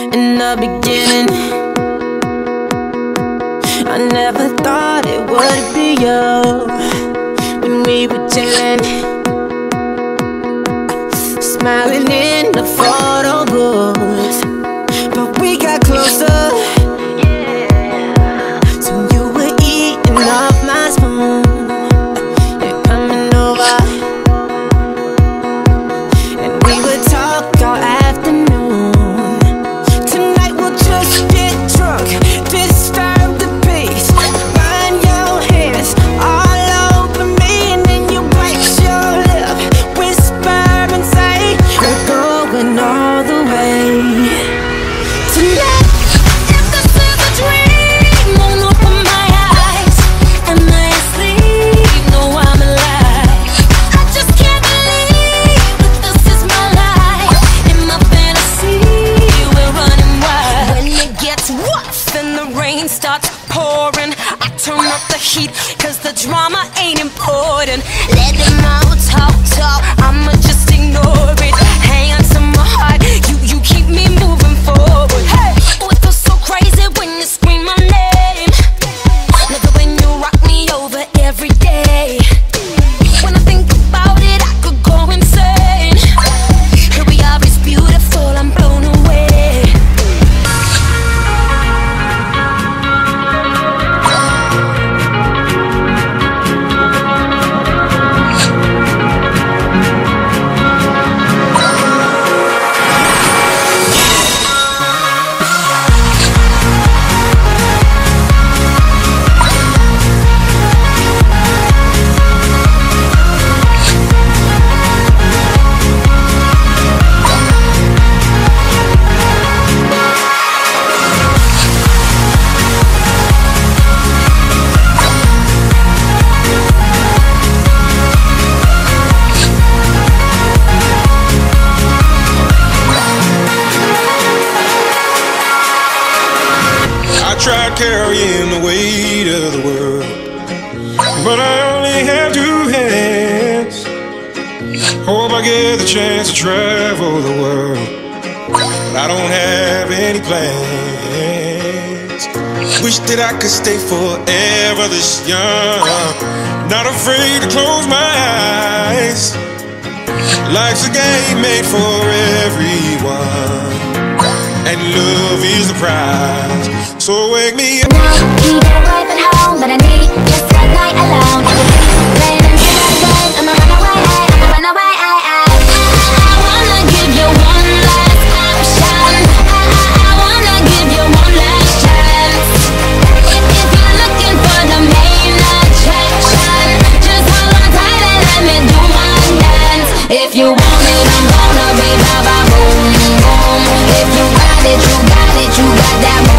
in the beginning. I never thought it would be you when we were chilling, smiling in the photo booth. But we got closer, so you were eating off my spoon. You're coming over, and we would talk all afternoon. Tonight we'll just get drunk, disturb the peace, find your hands all over me, and then you bite your lip, whisper and say we're going all the way tonight. If this is a dream, won't open my eyes. Am I asleep? No, I'm alive. I just can't believe that this is my life. In my fantasy, we're running wild. When it gets rough and the rain starts pouring, I turn up the heat, cause the drama ain't important. Let them all talk, I'ma just ignore it. Hands on my heart, you keep me moving forward. Hey, oh, it feels so crazy when you scream my name. Love it when you rock me over every day. When I think about it, I could go insane. Here we are, it's beautiful, I'm blown away. I tried carrying the weight of the world, but I only have two hands. Hope I get the chance to travel the world, but I don't have any plans. Wish that I could stay forever this young, not afraid to close my eyes. Life's a game made for everyone, and love is the prize. So wake me up. Now you got a wife at home, but I need just one night alone. Playing into my game, I'ma run away, I'ma run away. I wanna give you one last option. I wanna give you one last chance. If you're looking for the main attraction, just hold on tight and let me do my dance. If you want it, I'm gonna be ba ba boom boom. If you got it, you got it, you got that.